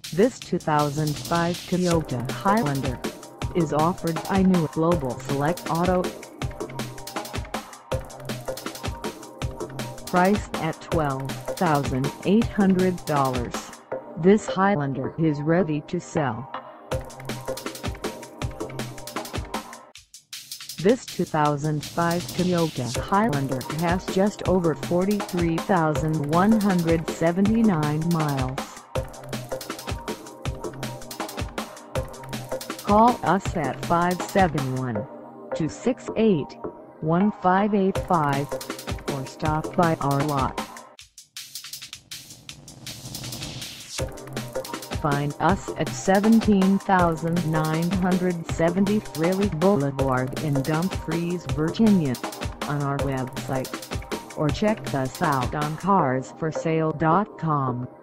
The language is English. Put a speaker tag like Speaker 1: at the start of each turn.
Speaker 1: This 2005 Toyota Highlander is offered by New Global Select Auto. Priced at $12,800, this Highlander is ready to sell. This 2005 Toyota Highlander has just over 43,179 miles. Call us at 571-268-1585 or stop by our lot. Find us at 17,970 Fraley Blvd in Dumfries, Virginia, on our website, or check us out on carsforsale.com.